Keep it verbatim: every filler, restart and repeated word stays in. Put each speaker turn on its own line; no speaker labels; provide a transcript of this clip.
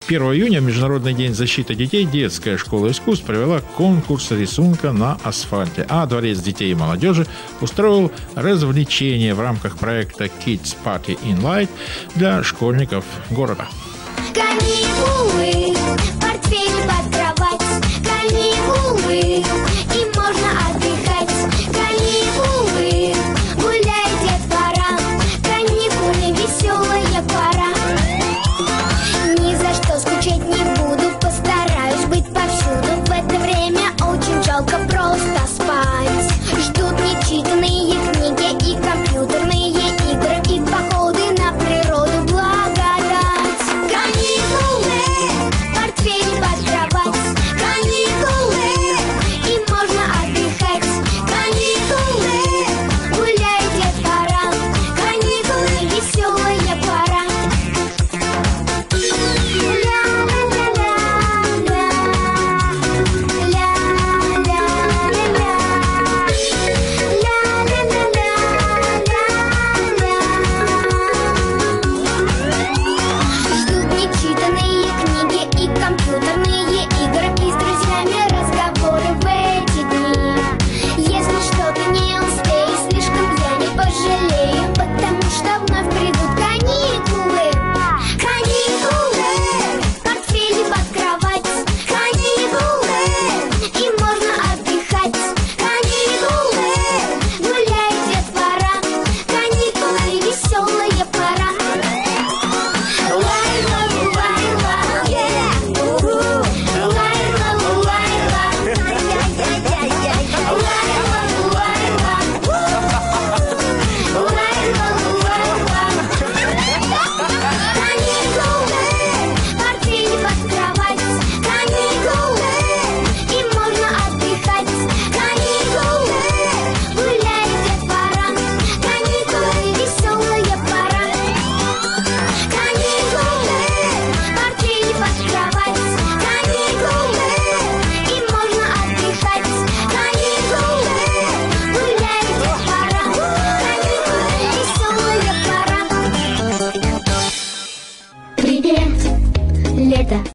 первого июня, Международный день защиты детей, детская школа искусств провела конкурс рисунка на асфальте, а Дворец детей и молодежи устроил развлечение в рамках проекта Kids Party in Light для школьников города.
Каникулы